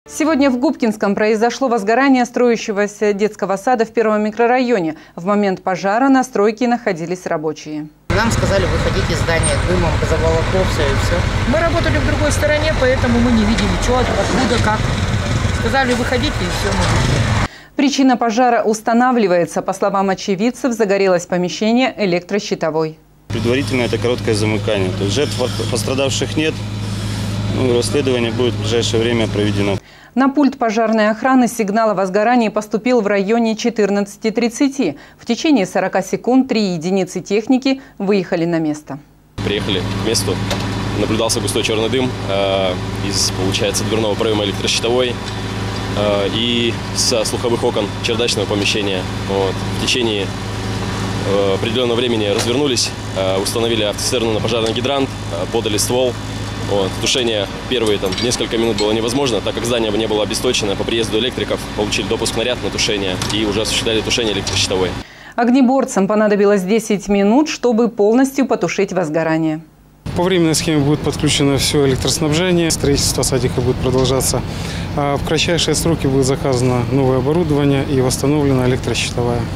Сегодня в Губкинском произошло возгорание строящегося детского сада в первом микрорайоне. В момент пожара на стройке находились рабочие. Нам сказали выходить из здания дымом, заволокло и все. Мы работали в другой стороне, поэтому мы не видели, что, откуда, как. Сказали выходите и все, мы вышли. Причина пожара устанавливается. По словам очевидцев, загорелось помещение электрощитовой. Предварительно это короткое замыкание. То есть жертв пострадавших нет. Расследование будет в ближайшее время проведено. На пульт пожарной охраны сигнал о возгорании поступил в районе 14:30. В течение 40 секунд 3 единицы техники выехали на место. Приехали к месту, наблюдался густой черный дым из, получается, дверного проема электрощитовой и со слуховых окон чердачного помещения. В течение определенного времени развернулись, установили автоцистерну на пожарный гидрант, подали ствол. Тушение первые несколько минут было невозможно, так как здание не было обесточено. По приезду электриков получили допуск на ряд на тушение и уже осуществляли тушение электрощитовой. Огнеборцам понадобилось 10 минут, чтобы полностью потушить возгорание. По временной схеме будет подключено все электроснабжение, строительство садика будет продолжаться. В кратчайшие сроки будет заказано новое оборудование и восстановлена электрощитовая.